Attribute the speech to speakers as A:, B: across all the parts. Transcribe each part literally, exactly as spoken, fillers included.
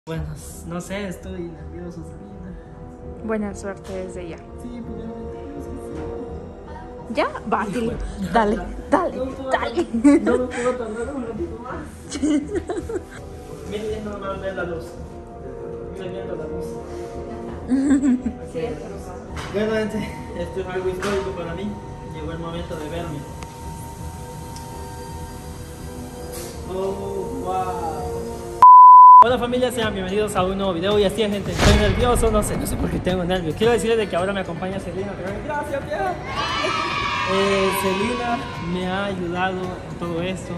A: Bueno, no sé, estoy nervioso, Selina.
B: Buena suerte desde ya.
A: Sí, porque no me
B: ¿Ya? Va, dile. Dale, dale,
A: no puedo,
B: dale.
A: No me puedo tardar un ratito más. Mira viendo más ver la luz. Mira viendo la luz. Sí. Bueno, gente, esto es algo histórico para mí. Llegó el momento de verme. Oh, wow. Hola familia, sean bienvenidos a un nuevo video. Y así es, gente, estoy nervioso, no sé, no sé por qué tengo nervios. Quiero decirles de que ahora me acompaña Selina. Gracias, tía. Eh, Selina me ha ayudado en todo esto.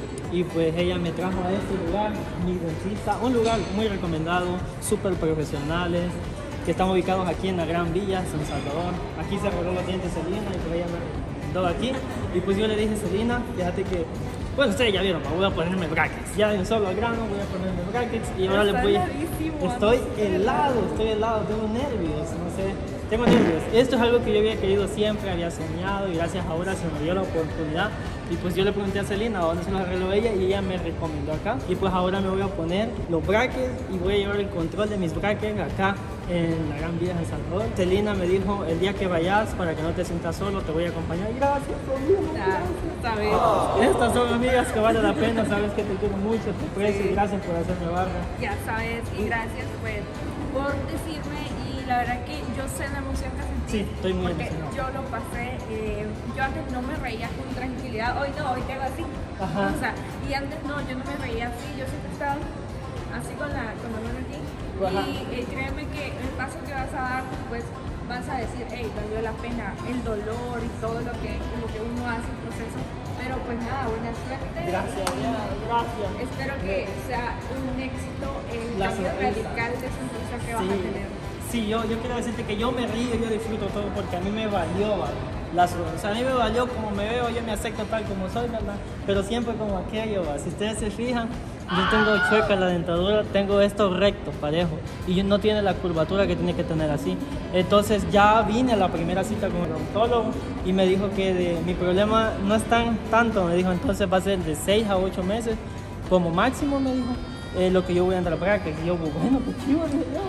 A: Y pues ella me trajo a este lugar, mi dentista, un lugar muy recomendado, súper profesionales, que están ubicados aquí en la Gran Villa, San Salvador. Aquí se arregló los dientes Selina y por ella me recomendó aquí. Y pues yo le dije, Selina, fíjate que, bueno, ustedes ya vieron, voy a ponerme brackets. Ya de un solo al grano voy a ponerme brackets y ahora les voy a... Estoy helado, estoy helado, tengo nervios, no sé, tengo nervios. Esto es algo que yo había querido siempre, había soñado y gracias ahora se me dio la oportunidad. Y pues yo le pregunté a Selina dónde se los arregló ella y ella me recomendó acá. Y pues ahora me voy a poner los brackets y voy a llevar el control de mis brackets acá en la Gran Vía de San Salvador. Selina me dijo, el día que vayas, para que no te sientas solo, te voy a acompañar. Gracias, Selina.
B: Sabes.
A: Oh, estas son amigas que vale la pena, sabes que te quiero mucho, te aprecio y gracias por hacerme barra.
B: Ya sabes, y gracias pues por decirme. Y la verdad que yo sé la emoción que sentí.
A: Sí, estoy muy
B: porque
A: emocionado.
B: yo lo pasé, eh, yo antes no me reía con tranquilidad, hoy no, hoy te hago así.
A: Ajá.
B: O sea, y antes no, yo no me reía así, yo siempre estaba así con la, con la mano aquí.
A: Ajá.
B: Y eh, créeme que el paso que vas a dar, pues vas a decir, hey, valió la pena el dolor y todo lo que, lo que uno hace en el proceso. Pero pues nada, buena suerte.
A: Gracias, ya, gracias.
B: Espero que sea un éxito el
A: La
B: cambio
A: sonrisa.
B: radical de sonrisa que vas
A: Sí,
B: a tener.
A: sí, yo, yo quiero decirte que yo me río, yo disfruto todo porque a mí me valió, ¿vale? La sonrisa. O sea, a mí me valió como me veo, yo me acepto tal como soy, ¿verdad? Pero siempre como aquello, ¿va? Si ustedes se fijan, yo tengo chueca la dentadura, tengo esto recto, parejo, y no tiene la curvatura que tiene que tener así. Entonces ya vine a la primera cita con el odontólogo y me dijo que de, mi problema no es tan tanto, me dijo, entonces va a ser de seis a ocho meses como máximo, me dijo. Eh, lo que yo voy a entrar para acá, que yo, bueno, pues chivo,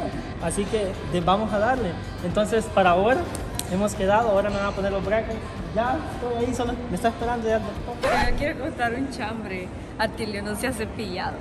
A: así que de, vamos a darle. Entonces, para ahora, hemos quedado, ahora me van a poner los brackets, ya estoy ahí, solo me está esperando ya.
B: Yo quiero contar un chambre. Atilio no se ha cepillado.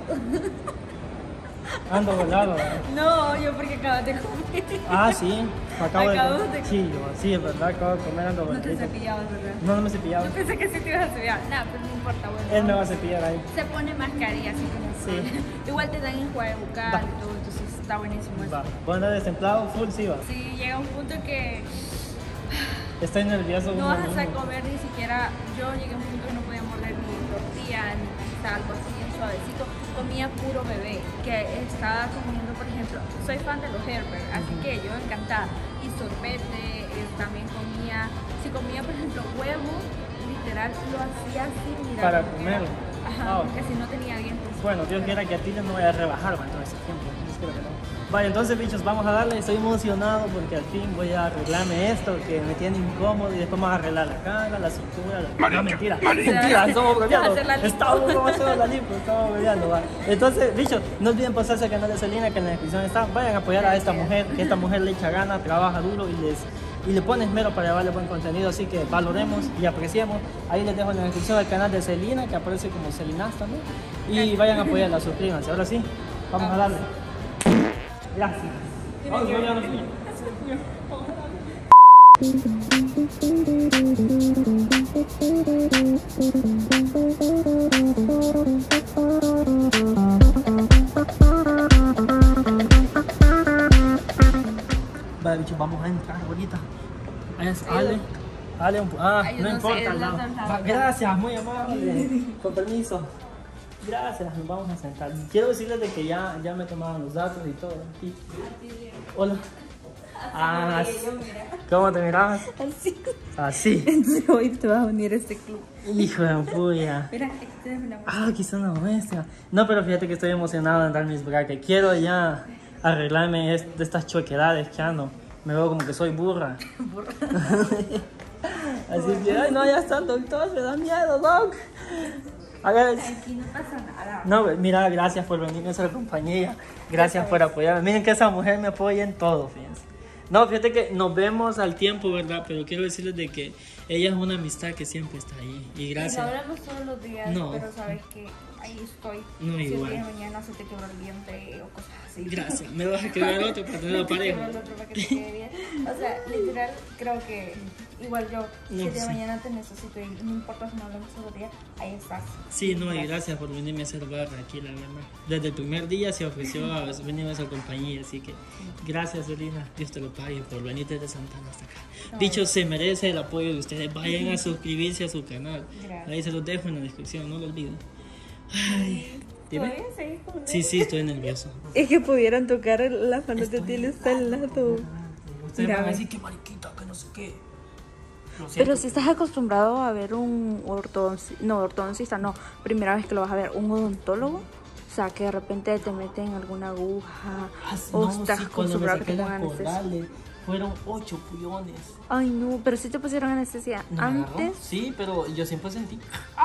A: Ando volado.
B: No, yo porque acabas de comer.
A: Ah, sí, acabo
B: Acabo
A: de,
B: de-
A: Sí, yo, sí, es verdad, acabo de comer, ando
B: No te
A: voladito.
B: cepillabas, ¿verdad?
A: No, no me he cepillado.
B: Yo pensé que sí te ibas a cepillar. Nada, pues no importa, bueno.
A: Él me va a cepillar ahí.
B: Se pone mascarilla así como
A: Sí.
B: Igual te dan enjuague bucal
A: Va.
B: y todo, entonces está buenísimo eso.
A: Va, voy a andar destemplado, full, sí, va.
B: Sí, llega un punto en que
A: Estoy nervioso.
B: no
A: un
B: vas a saber
A: momento.
B: comer ni siquiera. Yo llegué a un punto que no podía morder ni tortilla ni pizza, algo así bien suavecito. Comía puro bebé, que estaba comiendo, por ejemplo, soy fan de los Herbert, así que yo encantada. Y sorbete, eh, también comía, si comía, por ejemplo, huevo, literal lo hacía sin mirar.
A: Para
B: porque
A: comer.
B: era- Ajá,
A: Ah,
B: porque si no tenía dientes.
A: Bueno, Dios quiera que a ti no me vaya a rebajar, va, todo ese tiempo. Espero que no. Vale, entonces, bichos, vamos a darle. Estoy emocionado porque al fin voy a arreglarme esto que me tiene incómodo y después vamos a arreglar la cara, la cintura. La... No, mentira. Mentira, estamos bromeando.
B: Hacer la lipo.
A: Estamos como hacer la lipo, estamos bromeando, va. Entonces, bichos, no olviden pasarse al canal de Selina que en la descripción está. Vayan a apoyar a esta mujer, que esta mujer le echa gana, trabaja duro y les. Y le pone esmero para llevarle buen contenido, así que valoremos y apreciemos. Ahí les dejo en la descripción el canal de Selina, que aparece como Selinas también. Y vayan a apoyarla, suscríbanse. Ahora sí, vamos a darle. Gracias. Vamos, voy a los niños. Vale, bicho, vamos a entrar ahorita. Es Ale. Ale, un po- ah,
B: Ay, yo
A: no
B: no
A: importa.
B: sé,
A: no.
B: no, no, no.
A: Va, gracias, muy amable. Con permiso. Gracias, nos vamos a sentar. Quiero decirles de que ya, ya me tomaron los datos y todo. Aquí. Hola. Ah, ¿cómo te mirabas?
B: Así.
A: Así.
B: Hoy te vas a unir a este club.
A: Hijo de puya.
B: Mira, este es una
A: Ah, aquí está una muestra. No, pero fíjate que estoy emocionado en dar mis brackets. Quiero ya arreglarme est- de estas choquedades que ando. Me veo como que soy burra.
B: burra.
A: Así que, ay, no, ya está el doctor, me da miedo, doc. A ver,
B: Aquí no pasa nada.
A: no, mira, gracias por venirme a hacer compañía. Gracias por apoyarme. Miren que esa mujer me apoya en todo, fíjense. No, fíjate que nos vemos al tiempo, ¿verdad? Pero quiero decirles de que ella es una amistad que siempre está ahí. Y
B: Y no
A: gracias.
B: hablamos todos los días,
A: No.
B: pero sabes que ahí estoy.
A: No,
B: si
A: igual.
B: el día de mañana se te quebra el diente o cosas así.
A: Gracias. Me vas a quedar otro para tenerlo
B: Te
A: parejo.
B: quebra el otro para que te quede bien. O sea, literal, creo que igual yo, si
A: No,
B: el día de
A: sí.
B: mañana te necesito y no importa si no hablamos todos los días, ahí estás.
A: Sí, no, y gracias por venirme a hacer barra aquí, la verdad. Desde el primer día se ofreció a venirme a hacer compañía, así que gracias, Selena. Dios te lo pague por venir desde Santana hasta acá. Dicho, se merece el apoyo de ustedes. Vayan a suscribirse a su canal.
B: Gracias.
A: Ahí se los dejo en la descripción, no lo olviden. Ay, dime.
B: ¿Todavía seguís con
A: Sí, sí, estoy nervioso.
B: Es que pudieran tocar las manos de Tilly está al lado.
A: Ustedes
B: Mira,
A: van a
B: ve.
A: decir que mariquita, que no sé qué. Lo siento.
B: Pero si estás acostumbrado a ver un ortodoncista, no, ortodoncista no, primera vez que lo vas a ver, un odontólogo, o sea, que de repente te meten alguna aguja,
A: Ah, sí,
B: o
A: no,
B: estás
A: sí, cuando me
B: acostumbrado a que
A: saqué
B: te
A: las
B: pongan anestesia.
A: cordales, fueron ocho pullones.
B: Ay, no, pero si te pusieron anestesia
A: ¿No me agarró?
B: antes.
A: Sí, pero yo siempre sentí.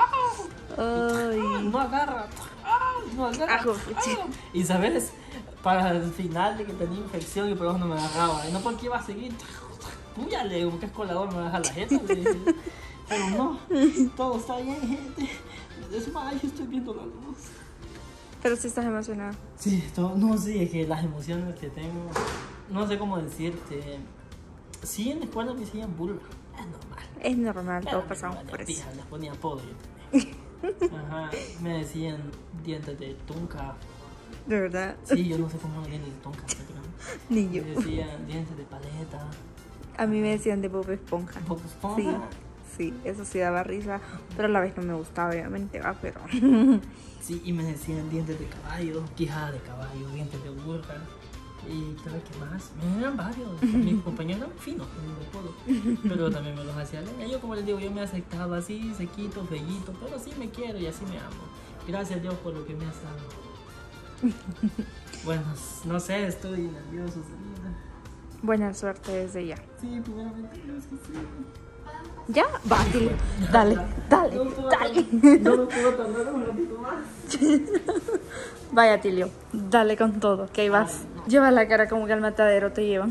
B: Ay,
A: No agarra. Ah, no agarra.
B: Ah, joder.
A: Ah. Y sabes, para el final de que tenía infección y por eso no me agarraba. Y no porque iba a seguir. Púyale, un cascolador me baja la jeta. le dije. Pero no, todo está bien, gente. Me desmayo, estoy viendo la luz.
B: pero si estás emocionado.
A: Sí, todo, no, sí, es que las emociones que tengo, no sé cómo decirte. Sí, en la escuela me decían burla, es normal.
B: Es normal,
A: Pero
B: todos
A: me
B: pasamos
A: valía
B: por eso.
A: pija, les ponía apodo yo también. Ajá, me decían dientes de tunca.
B: De verdad,
A: Sí, yo no sé cómo los dientes de tunca, pero
B: ni
A: me
B: yo.
A: decían dientes de paleta.
B: A mí me decían de Bob Esponja.
A: Bob Esponja.
B: Sí, sí, eso sí daba risa, pero a la vez no me gustaba, obviamente, va, pero.
A: Sí, y me decían dientes de caballo, quijada de caballo, dientes de burra. Y creo que más, me eran varios. Mis compañeros eran finos, no lo puedo. Pero también me los hacía leña. Yo, como les digo, yo me aceptaba así, sequito, fellito, pero sí me quiero y así me amo. Gracias, Dios, por lo que me has dado. Bueno, no sé, estoy nervioso, Selena.
B: Buena suerte desde ya.
A: Sí, primeramente, Dios que sí.
B: ¿Ya? Va, dile. Dale, dale,
A: No puedo
B: dale.
A: tardar- No me puedo tardar un ratito más.
B: Vaya, Tilio, dale con todo, que ahí vas. Lleva la cara como que al matadero te llevan.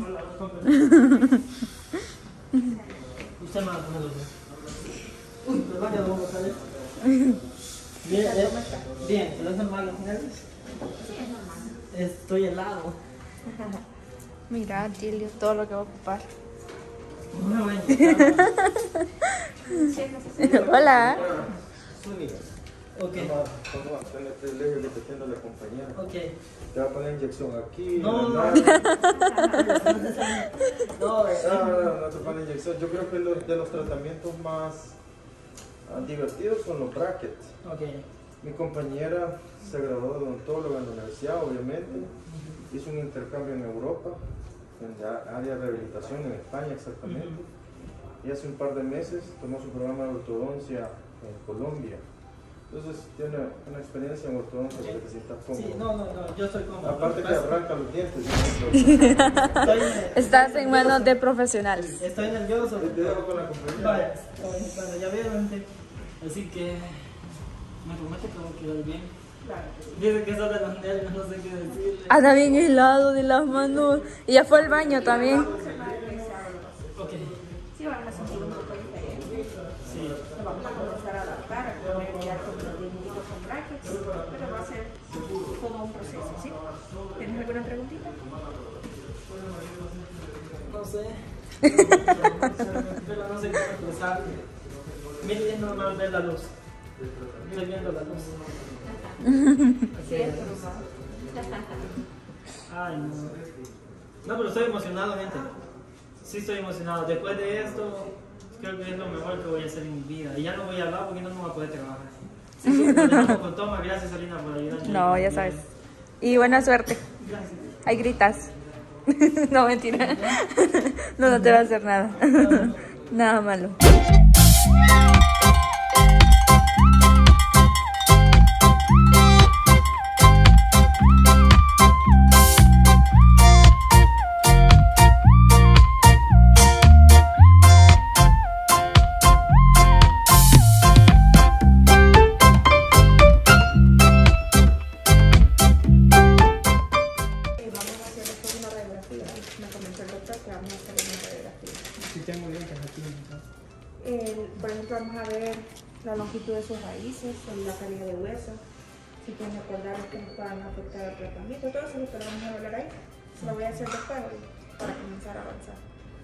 A: Usted me va a poner los dedos. Uy, perdón, ya lo voy a botar esto. Bien, eh, bien, ¿te lo hacen mal los nervios? Sí, es normal. Estoy helado.
B: Mira, Tilio, todo lo que va a ocupar.
A: Muy bueno.
B: Hola.
A: Ok,
C: Vamos a tener el eje que te tiene la compañera.
A: ok.
C: Te va a poner inyección aquí.
A: No,
C: en
A: no.
C: la
A: No,
C: nalga.
A: no, eh,
C: No, no, no, no te pone inyección. Yo creo que los, de los tratamientos más ah, divertidos son los brackets.
A: ok.
C: Mi compañera se graduó de odontóloga en la universidad, obviamente. Hizo un intercambio en Europa, en la área de rehabilitación en España exactamente. Y hace un par de meses tomó su programa de ortodoncia en Colombia. Entonces tiene una experiencia en ortodoncia para que te sientas cómodo.
A: Sí, no, no, no, yo estoy cómodo.
C: Aparte que arranca los dientes.
A: Estoy,
B: Estás en manos de profesionales.
A: estoy nervioso.
C: Te dejo con la compañera.
A: Vaya, bueno, ya vieron, gente. Así que me prometo que va a quedar bien. Dice que eso de los nervios, no sé qué decirle.
B: Anda bien helado de las manos. Y ya fue al baño también.
A: Ok.
B: Sí, van a sentir un poco diferente.
A: Sí.
B: Nos vamos a comenzar a adaptar, a poder ya con los dientitos con brackets, pero va a ser todo un proceso, ¿sí? ¿Tienes alguna preguntita?
A: No sé. Pero no sé cómo expresar. Mire, es normal ver la luz. Estoy viendo la luz.
B: Sí, es normal.
A: Ay, no. No, pero estoy emocionado, gente. Sí, estoy emocionado. Después de esto, creo que es lo mejor que voy a hacer en mi vida. Y ya no voy a hablar porque no me voy a poder trabajar. Sí, sí, lo dejamos con toma. Gracias, Alina, por ayudarme.
B: No, ya sabes. Y buena suerte.
A: Gracias.
B: Ahí gritas. No, mentira. No, no te va a hacer nada. Nada malo. que vamos a hacer una radiografía.
A: Si tengo lentes aquí en mi casa.
B: El- por ejemplo, vamos a ver la longitud de sus raíces, la calidad de hueso, si tiene cordales que nos puedan afectar el tratamiento, todo eso es lo que lo vamos a hablar ahí. Se lo voy a hacer después para comenzar a avanzar.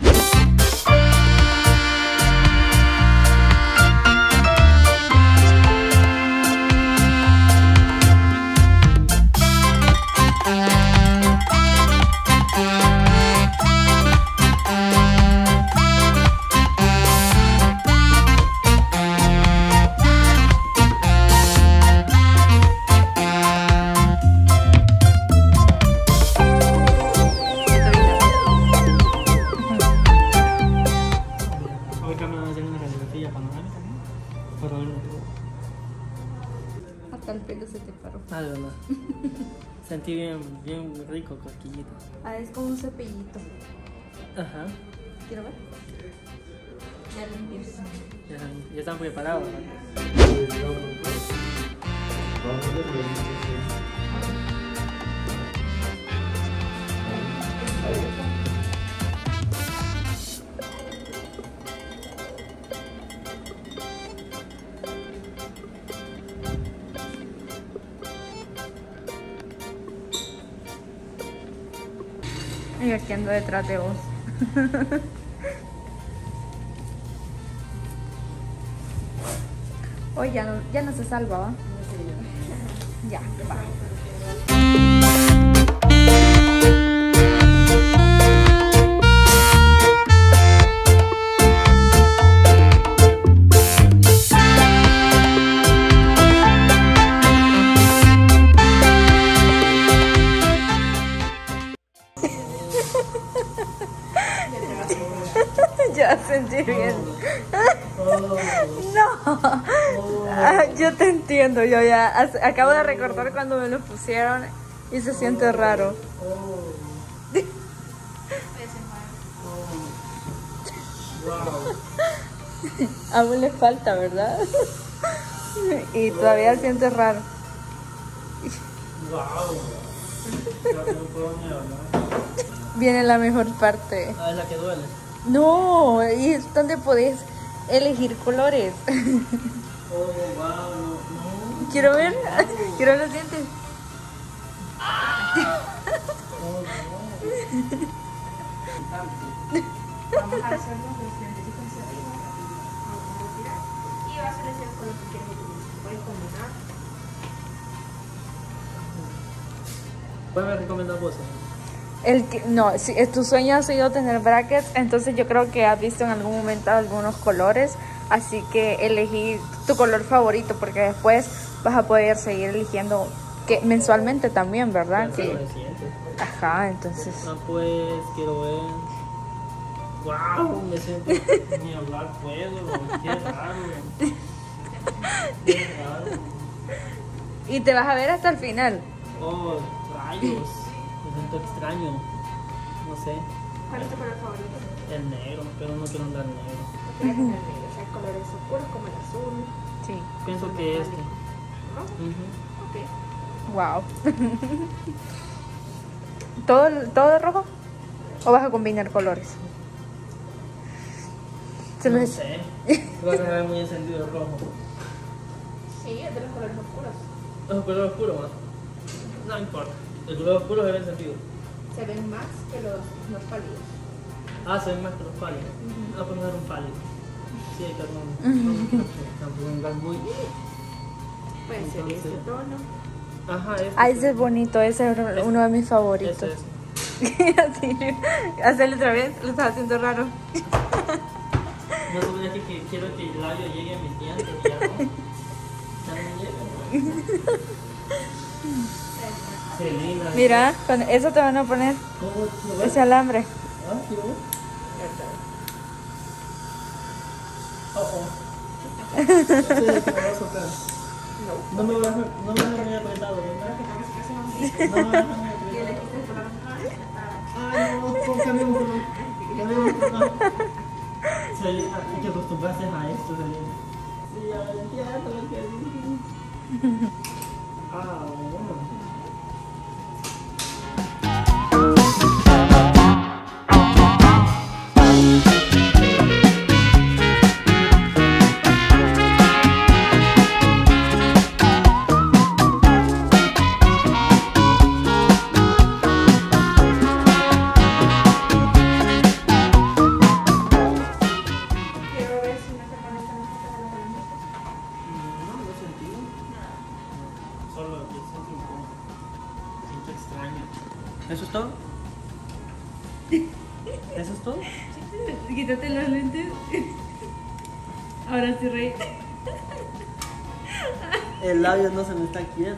B: Hasta el pelo se te paró.
A: Ah, de verdad. Sentí bien, bien rico cosquillito.
B: Ah, es como un cepillito.
A: Ajá.
B: ¿Quiero ver? Ya limpios.
A: Ya, ya están preparados, ¿verdad?
B: Y aquí ando detrás de vos. Hoy ya no, ya no se salva, ¿va? Ya, va. Ya sentí bien. No, ah, yo te entiendo. Yo ya as- acabo de recordar cuando me lo pusieron y se siente raro. Aún le falta, ¿verdad? Y todavía siente raro.
A: Wow. Creo que no puedo ni hablar.
B: Viene la mejor parte.
A: Ah, es la que duele.
B: No, y es donde podés elegir colores.
A: Oh, wow, no, no.
B: Quiero ver, quiero ver los dientes.
A: Oh,
B: Vamos a hacernos los dientes hacia arriba. Vamos a retirar. Y vas a elegir el color que quieres utilizar. Puedes combinar.
A: no. ¿Cuál me recomiendas vos?
B: El que, no, si es tu sueño ha sido tener brackets, entonces yo creo que has visto en algún momento algunos colores, así que elegí tu color favorito porque después vas a poder seguir eligiendo que mensualmente también, ¿verdad?
A: Que...
B: Que, ajá, entonces.
A: Ah, pues quiero ver. Wow, me siento ni hablar puedo, qué raro. Qué raro.
B: Y te vas a ver hasta el final.
A: Oh, rayos. Me siento extraño. No sé.
B: ¿Cuál es tu color favorito?
A: El negro, pero no quiero andar negro.
B: Hay colores oscuros como el azul. Sí.
A: Pienso que este. Uh-huh.
B: Wow. ¿Todo, ¿Todo de rojo? ¿O vas a combinar colores? Se
A: No
B: me-
A: sé. Voy a dejar muy encendido el rojo.
B: Sí, es de los colores oscuros.
A: ¿Es color oscuro más? No importa. El color oscuro se ve encendido.
B: Se ven más que los, los pálidos.
A: Ah, se ven más que los pálidos. Ah, pues no era un pálido. Sí, perdón. Tampoco vengas muy.
B: Puede ser
A: Entonces-
B: este tono.
A: Ajá, este.
B: Ah, ese es bonito, ese es uno de mis favoritos.
A: Ese es.
B: Así, hacerlo otra vez, lo estás haciendo raro.
A: No sabía que, que quiero que el labio llegue a mis dientes y ya no. Ya no llega. Selena.
B: Mira, con eso te van a poner
A: ¿Cómo lo ves?
B: ese alambre.
A: Ah, quiero ver. Oh, oh. Ese es el que me va a soltar. No me vas a, no me vas a muy apretado, ¿verdad? No me vas a muy apretado. Ah, no, cambiamos color. Cambiamos color. Selena, hay que acostumbrarse a esto, Selena. Sí, ya entiendo lo que dices. Ah, bueno. ¿Eso es todo? ¿Eso es todo?
B: Quítate los lentes. Ahora sí, Rey.
A: El labio no se me está quieto.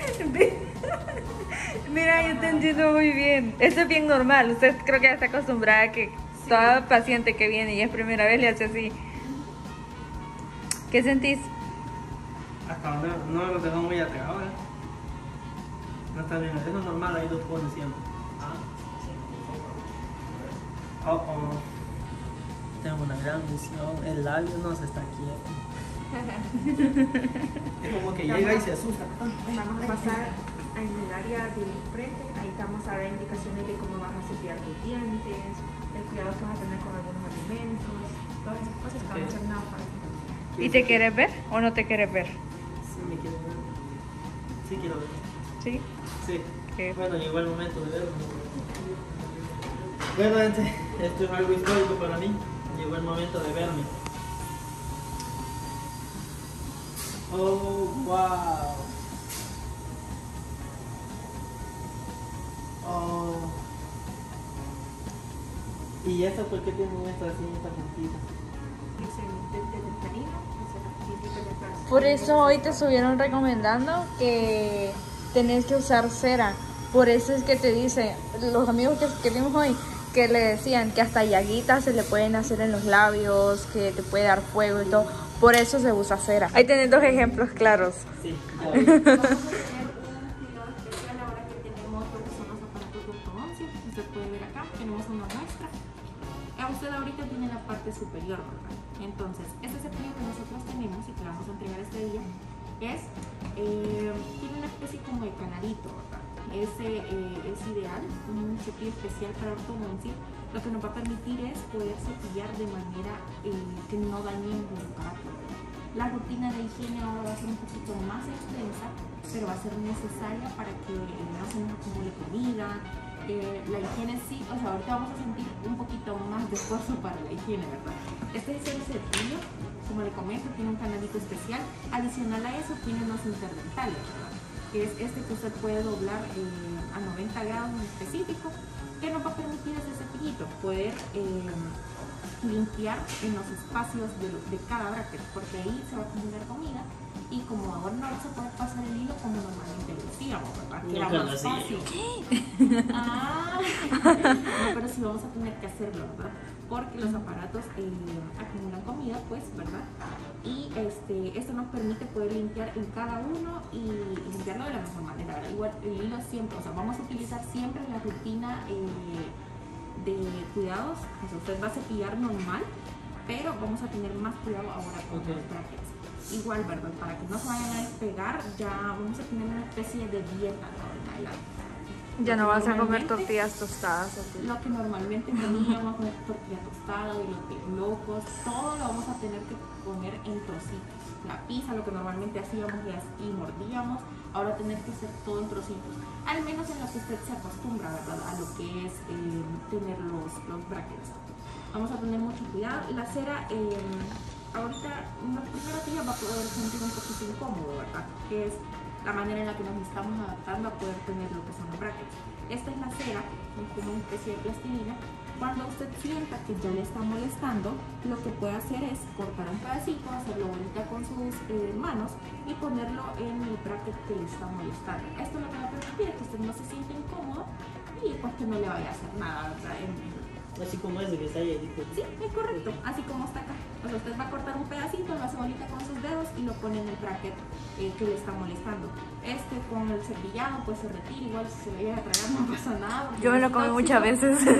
B: Mira, yo te entiendo muy bien. Esto es bien normal. Usted creo que ya está acostumbrada a que toda paciente que viene y es primera vez le hace así. ¿Qué sentís?
A: Hasta ahora no lo dejó muy atrás ahora. No está bien, eso es normal, hay dos pones siempre. Oh, oh. Tengo una gran visión, el labio no se está quieto. Es como que llega y se asusta.
D: Vamos a pasar en el área del frente, ahí te vamos a dar indicaciones de cómo vas a cepillar tus dientes, el cuidado que vas a tener con algunos alimentos, todas esas cosas que van a hacer nada para ti.
B: ¿Y te quieres ver o no te quieres ver?
A: Sí, me quiero ver. Sí, quiero ver.
B: Sí.
A: Sí.
B: ¿Qué?
A: Bueno, llegó el momento de verlo. Bueno, gente, esto es algo histórico para mí. Llegó el momento de verme. Oh, wow. Oh. ¿Y esto por qué tienen esta así, esta puntita?
D: Es el diente del canino, es el diente de atrás.
B: Por eso hoy te estuvieron recomendando que tenés que usar cera. Por eso es que te dicen, los amigos que, que vimos hoy, que le decían que hasta llaguitas se le pueden hacer en los labios, que te puede dar fuego y todo. Por eso se usa cera. Ahí tenés dos ejemplos claros.
A: Sí, ya vi.
D: Vamos a tener un cuidado especial ahora que tenemos lo que son los aparatos de ortodoncia. Usted puede ver acá, tenemos una muestra. A usted ahorita tiene la parte superior, ¿verdad? Entonces, este cepillo que nosotros tenemos y que le vamos a entregar este día es, eh, tiene una especie como de canalito, ¿verdad? Ese eh, es ideal, un cepillo especial para ortodoncia. Lo que nos va a permitir es poder cepillar de manera eh, que no dañe el aparato. La rutina de higiene ahora va a ser un poquito más extensa, pero va a ser necesaria para que eh, no se nos acumule comida. Eh, la higiene sí, o sea, ahorita vamos a sentir un poquito más de esfuerzo para la higiene, ¿verdad? Este es el cepillo, como le comento, tiene un canalito especial. Adicional a eso, tiene unos interdentales, ¿verdad? Que es este que usted puede doblar eh, a noventa grados en específico, que nos va a permitir ese cepillito poder eh, limpiar en los espacios de, los, de cada bracket, porque ahí se va a acumular comida y como ahora no se puede pasar el hilo como normalmente lo hacíamos, ¿verdad? Que era más fácil. Ah, no, pero sí vamos a tener que hacerlo, ¿verdad? Porque los aparatos eh, acumulan comida, pues, ¿verdad? Y este, esto nos permite poder limpiar en cada uno y limpiarlo de la mejor manera, ¿verdad? Igual el hilo siempre, o sea, vamos a utilizar siempre la rutina eh, de cuidados. O sea, usted va a cepillar normal, pero vamos a tener más cuidado ahora con okay. los brackets. Igual, ¿verdad? Para que no se vayan a despegar, ya vamos a tener una especie de dieta, ¿no?
B: Ya no vas a comer tortillas tostadas. ¿Sí?
D: Lo que normalmente comíamos, vamos a comer tortilla tostada, de locos, todo lo vamos a tener que poner en trocitos. La pizza, lo que normalmente hacíamos y mordíamos, ahora tener que hacer todo en trocitos. Al menos en lo que usted se acostumbra, ¿verdad? A lo que es eh, tener los, los brackets. Vamos a tener mucho cuidado. La cera, eh, ahorita, en los primeros días va a poder sentir un poquito incómodo, ¿verdad? Que es la manera en la que nos estamos adaptando a poder tener lo que son los brackets. Esta es la cera, es como una especie de plastilina. Cuando usted sienta que ya le está molestando, lo que puede hacer es cortar un pedacito, hacerlo bonita con sus eh, manos y ponerlo en el bracket que le está molestando. Esto lo que va a permitir es que usted no se sienta incómodo y pues que no le vaya a hacer nada, ¿verdad? En,
A: Así como ese que está ahí.
D: Sí, es correcto, así como está acá. O sea, usted va a cortar un pedacito, lo hace bolita con sus dedos y lo pone en el bracket eh, que le está molestando. Este con el cepillado pues se retira, igual si se le llega a tragar no pasa nada.
B: Yo me lo comí muchas veces, sí.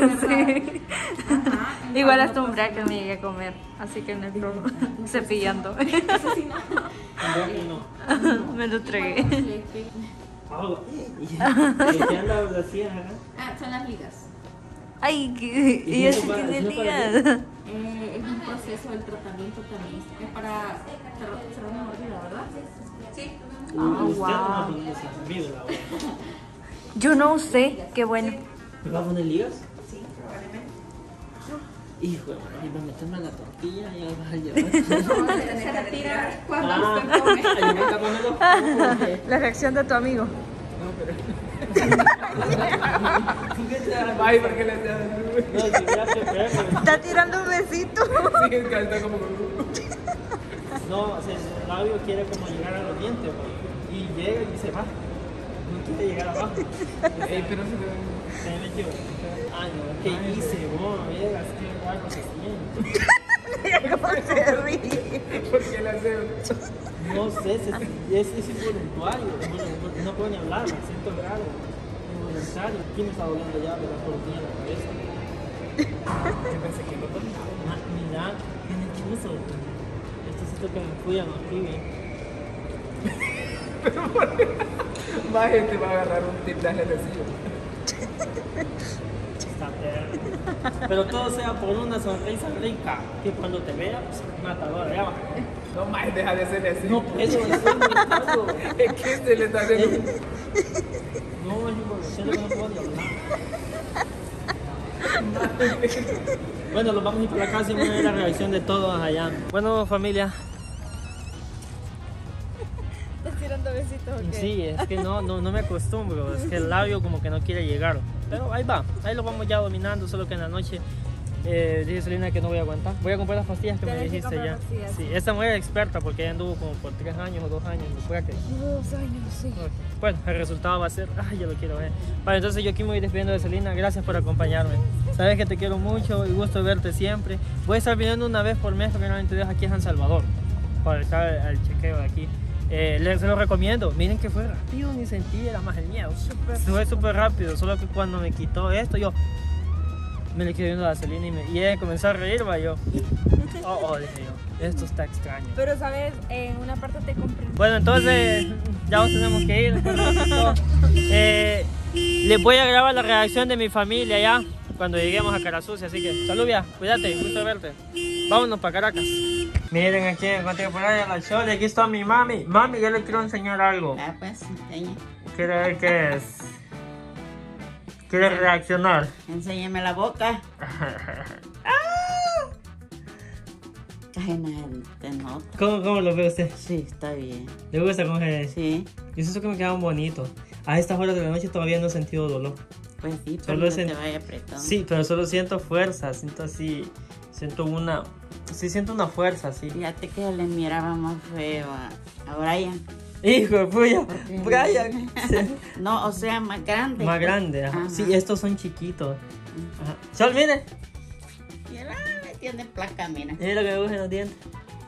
B: Ajá, igual hasta un bracket me llegué a comer, así que no es no, no cepillando.
D: Eso sí, no.
A: no.
B: Me lo tragué.
A: Oh, ¿qué anda así, ajá?
D: Ah, son las ligas.
B: Ay, ¿qué? ¿Y, ¿Y eso tiene ligas?
D: Eh, es un proceso del tratamiento también. Es para cerrar una mordida, ¿verdad? Sí.
B: Ah, wow. Yo no usé, qué bueno.
A: ¿Me vas a poner ligas?
D: Sí, probablemente.
A: Hijo de madre, para meterme en la tortilla y ya vas a llevar.
D: Se retira cuando
A: ah,
D: usted come.
A: Ayúdame a comerlo.
B: La reacción de tu amigo.
A: No, pero... qué te da?
E: Ay, ¿por qué le haces?
A: No, si hubiera que verlo.
B: Está tirando un besito.
E: Sí, es que está como.
A: No, o sea, el labio quiere como llegar a los dientes, ¿no? Y llega y se va. No quiere llegar abajo.
E: Ey, pero se ve.
A: Se me metió. Ah, no, ¿qué hice, vos? Mira, es que algo se siente.
B: Mira cómo se ríe.
E: ¿Por qué le haces?
A: No sé, se, es, es involuntario. No puedo ni hablar, me siento raro. Involuntario. ¿Quién me está doliendo ya? Me da por mí en la cabeza.
E: Yo pensé que no tocaba.
A: Ah, mira, qué lechuzo. Esto siento que me cuidan aquí, bien.
E: Más gente va a agarrar un tip de agresivo.
A: Está perro. Pero todo sea por una sonrisa rica. Que cuando te vea, pues, matadora, ya va.
E: No más, deja de hacerle así.
A: No, eso es involuntario.
E: Es que se le está haciendo.
A: No, es involuntario, no puedo ni hablar. Bueno, los vamos a ir por la casa y vamos a ver la reacción de todos allá. Bueno, familia.
B: ¿Estás tirando besitos o qué?
A: Sí, es que no, no, no me acostumbro. Es que el labio como que no quiere llegar. Pero ahí va, ahí lo vamos ya dominando. Solo que en la noche eh, dije Selena que no voy a aguantar. Voy a comprar las pastillas que me
B: Tienes que
A: dijiste
B: comprar
A: ya.
B: pastillas,
A: Sí,
B: sí.
A: esta mujer es experta porque ella anduvo como por tres años o dos años. ¿No fue que?
B: Dos años, sí.
A: Bueno, el resultado va a ser, ay, yo lo quiero ver. Vale, entonces yo aquí me voy despidiendo de Selena. Gracias por acompañarme. Sabes que te quiero mucho y gusto verte siempre. Voy a estar viniendo una vez por mes, porque normalmente Dios aquí en San Salvador, para estar al chequeo de aquí. Eh, les se lo recomiendo. Miren que fue rápido, ni sentí, era más el miedo.
B: Súper.
A: Fue súper rápido, solo que cuando me quitó esto, yo me le quedé viendo a Selena y, me, y ella comenzó a reír, va yo. Oh, oh, dije yo, esto está extraño.
B: Pero sabes, en una parte te comprendo.
A: Bueno, entonces ya nos tenemos que ir. Eh, les voy a grabar la reacción de mi familia ya cuando lleguemos a Carasucia, así que salud, ya, cuídate, gusto de verte. Vámonos para Caracas. Miren aquí, encontré por ahí a la Chole, aquí está mi mami. Mami, yo le quiero enseñar algo.
F: Ah, pues, enseña.
A: Quiero ver qué es. ¿Quiere reaccionar?
F: Enséñame la boca. Ay, no, te noto.
A: ¿Cómo, cómo lo ve usted?
F: Sí, está bien.
A: ¿Le gusta con él?
F: Sí,
A: Yo siento que me quedan bonitos. A estas horas de la noche todavía no he sentido dolor.
F: pues sí, pero
A: Solo
F: no
A: ese-
F: te vaya apretando.
A: Sí, pero solo siento fuerza, siento así, siento una, sí siento una fuerza así.
F: Fíjate que le miraba más feo a, a Brian.
A: Hijo de puya,
F: qué?
A: Brian.
F: No, o sea, más grande.
A: Más
F: pues.
A: grande, ajá.
F: Ajá.
A: Sí, estos son chiquitos. Ajá. Sol, mire,
F: Mira, tiene placa, mira.
A: mire lo que me gusta en los dientes.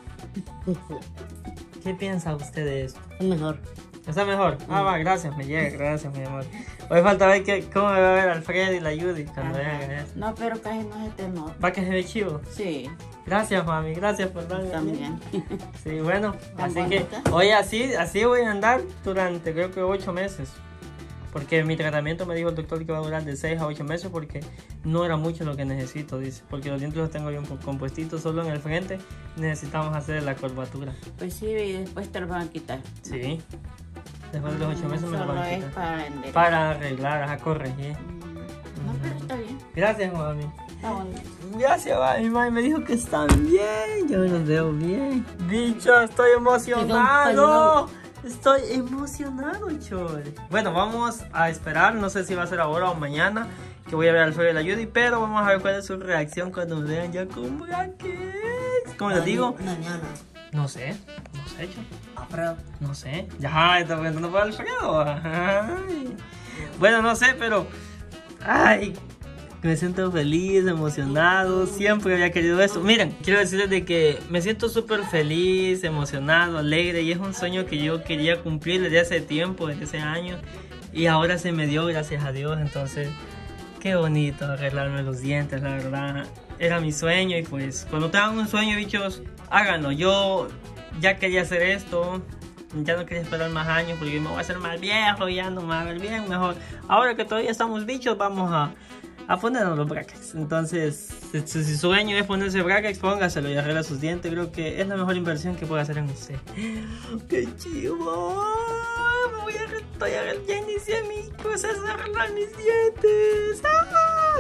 A: ¿Qué piensa usted de esto?
F: Mejor.
A: ¿Está mejor? Ah, va, gracias, me llega, gracias, mi amor. Hoy falta ver que, cómo me va a ver Alfredo y la Judy cuando
F: Ajá.
A: vean eso.
F: No, pero casi no se te nota.
A: Va que se ve chivo.
F: Sí,
A: Gracias, mami, gracias por darme.
F: también.
A: Sí, bueno,
F: ¿Tan
A: así que
F: bonita?
A: hoy así, así voy a andar durante creo que ocho meses. Porque mi tratamiento me dijo el doctor que va a durar de seis a ocho meses porque no era mucho lo que necesito, dice. Porque los dientes los tengo bien compuestitos, solo en el frente necesitamos hacer la curvatura.
F: Pues sí, y después te lo van a quitar.
A: Sí. Después de los ocho meses me lo
F: Solo
A: van a
F: es
A: quitar.
F: para vender.
A: Para arreglar, a corregir.
F: No, pero está bien.
A: Gracias, mami.
F: Está bonito.
A: Gracias, mami. Mami me dijo que están bien. Yo los veo bien. Bicho, estoy emocionado. Estoy emocionado, chore. Bueno, vamos a esperar. No sé si va a ser ahora o mañana que voy a ver al Alfredo y la Judy. Pero vamos a ver cuál es su reacción cuando me vean ya con brackets. Como les digo,
F: Mañana.
A: no sé. No sé, chore.
F: Alfredo.
A: No sé. Ya está preguntando por Alfredo. Ay. Bueno, no sé, pero. Ay. Me siento feliz, emocionado. Siempre había querido esto. Miren, quiero decirles de que me siento súper feliz, emocionado, alegre. Y es un sueño que yo quería cumplir desde hace tiempo, desde hace años. Y ahora se me dio, gracias a Dios. Entonces, qué bonito arreglarme los dientes, la verdad. Era mi sueño. Y pues, cuando tengan un sueño, bichos, háganlo. Yo ya quería hacer esto. Ya no quería esperar más años porque me voy a hacer más viejo. Ya no me va a ver bien, mejor. Ahora que todavía estamos bichos, vamos a... a ponernos los brackets. Entonces, si su sueño es ponerse brackets, póngaselo y arregla sus dientes. Creo que es la mejor inversión que puede hacer en usted. ¡Qué chivo! Me voy a estoy a ya inicié mi proceso de arreglar mis dientes. ¡Ah!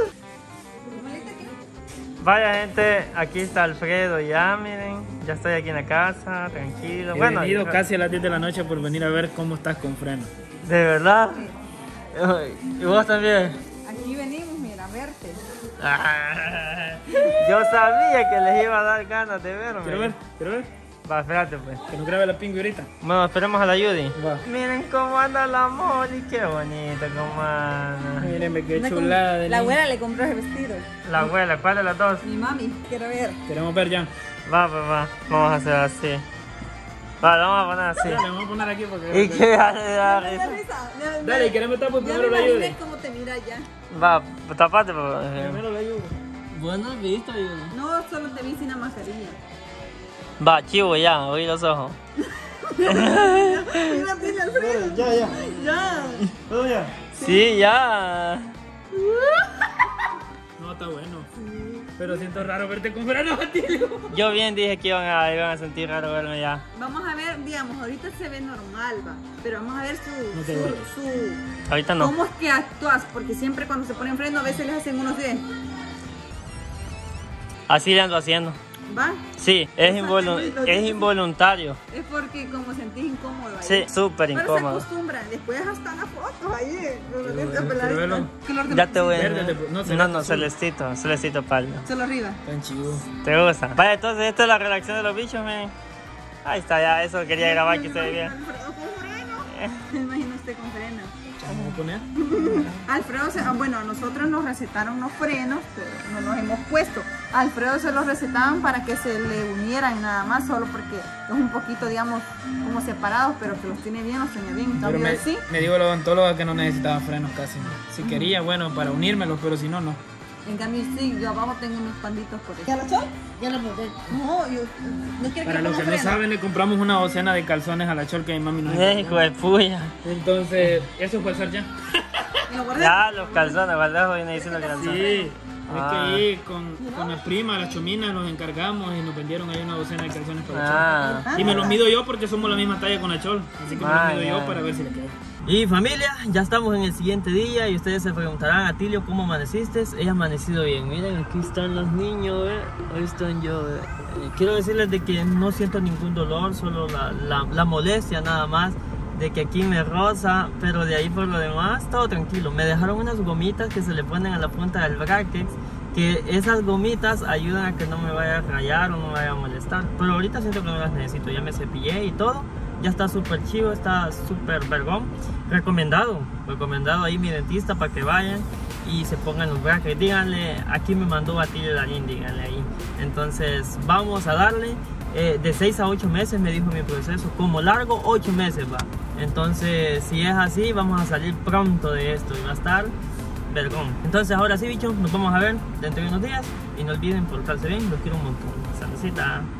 A: Vaya, gente, aquí está Alfredo ya, miren. Ya estoy aquí en la casa, tranquilo.
E: He
A: bueno,
E: venido
A: yo-
E: casi a las diez de la noche por venir a ver cómo estás con freno.
A: ¿De verdad? ¿Y vos también?
B: Aquí venimos
A: Yo sabía que les iba a dar ganas de verme.
G: Quiero ver, quiero ver.
A: Va, espérate pues.
G: Que no grabe la pingüe ahorita.
A: Bueno, esperemos a la Judy.
G: Va.
A: Miren cómo anda la Molly, qué bonito cómo anda.
G: Mírenme qué
H: Una
G: chulada
H: com-
G: de
H: La
G: niña.
H: abuela le compró ese vestido.
A: La abuela, ¿cuál de las dos?
H: Mi mami, quiero ver.
G: Queremos ver ya.
A: Va, pues va. Vamos a hacer así. Va, lo vamos a poner así.
G: Dale, vamos a poner aquí porque...
A: ¿Y qué hace de la
H: ¿Me da
A: risa?
H: risa? Ya-
G: Dale,
H: ya-
G: queremos estar por
H: Ya me
G: primero la
H: imaginé
G: Judy.
H: cómo te mira ya.
A: Va, tapate pues.
G: Primero la Judy.
A: Bueno, visto, Judy.
H: No, solo te vi sin la mascarilla.
A: Va, chivo ya, abrí los ojos.
H: Mira, dile, Alfredo.
G: Ya, ya.
H: Ya.
G: ¿Todo ya?
A: Sí, ya.
G: No, está bueno. Pero siento raro verte con frenos, Atilio.
A: Yo bien dije que iban a, iban a sentir raro verme ya.
H: Vamos a ver, digamos, ahorita se ve normal, va. Pero vamos a ver su.
G: No te
H: su,
G: veo.
H: su-
A: Ahorita no.
H: ¿Cómo es que actúas? Porque siempre cuando se ponen freno a veces les hacen unos de.
A: Así le ando haciendo.
H: ¿Va?
A: Sí, es,
H: O sea,
A: involu-
H: que lo
A: es
H: dices-
A: involuntario.
H: Es porque como sentís incómodo ahí.
A: Sí, súper
H: Pero se
A: incómodo.
H: acostumbran. Después hasta las fotos ahí. Con los dientes
G: quiero
H: peladitos.
G: verlo.
H: Color de
A: Ya te voy a...
G: Verde, de- no,
A: No,
G: celeste
A: no,
G: azul.
A: celestito, celestito pálido.
H: Solo arriba.
G: Tan chido.
A: ¿Te gusta? Vaya, entonces esta es la redacción de los bichos, men. Ahí está, ya, eso quería grabar que se ve bien.
H: Alfredo con freno. Me imagino usted con freno.
G: Vamos a poner.
H: Alfredo, se, ah, bueno, a nosotros nos recetaron unos frenos, pero no los hemos puesto. A Alfredo se los recetaban para que se le unieran nada más, solo porque es un poquito, digamos, como separados, pero que los tiene bien, los tiene bien. En
G: Pero
H: cambio,
G: me,
H: él sí.
G: me dijo el odontólogo que no necesitaba frenos casi. Si quería, bueno, para unírmelos, pero si no, no.
H: En cambio, sí, yo abajo tengo unos panditos por eso. ¿Ya lo soy? Ya lo probé. No, yo no quiero
G: Para
H: que
G: los que
H: ponga
G: no
H: freno.
G: saben, le compramos una docena de calzones a la Chol que mi mami nos
A: Eh, hijo de puya.
G: Entonces, ¿eso puede ser ya?
H: ¿Y lo guardé?
A: Ya, los calzones, ¿verdad? Viene diciendo calzones.
G: Sí.
A: Ah.
G: Es que ahí con, con la prima, las chominas, nos encargamos y nos vendieron ahí una docena de calzones para la
A: Ah.
G: Chol. Y me los mido yo porque somos la misma talla con la Chol. Así que me los
A: Ah,
G: mido
A: ya.
G: yo para ver si le queda.
A: Y familia, ya estamos en el siguiente día y ustedes se preguntarán, Atilio, ¿cómo amaneciste? He amanecido bien. Miren, aquí están los niños, ¿eh? Ahí están yo. ¿eh? Eh, quiero decirles de que no siento ningún dolor, solo la, la, la molestia nada más, de que aquí me roza, pero de ahí por lo demás, todo tranquilo. Me dejaron unas gomitas que se le ponen a la punta del bracket, que esas gomitas ayudan a que no me vaya a rayar o no me vaya a molestar. Pero ahorita siento que no las necesito, ya me cepillé y todo. Ya está súper chido, está súper vergón. Recomendado, recomendado ahí mi dentista para que vayan y se pongan los brackets. Díganle, aquí me mandó Batilio Darín, díganle ahí. Entonces vamos a darle, eh, de seis a ocho meses me dijo mi proceso. Como largo, ocho meses va. Entonces si es así, vamos a salir pronto de esto y va a estar vergón. Entonces ahora sí, bichos, nos vamos a ver dentro de unos días. Y no olviden portarse bien, los quiero un montón. Saludcita.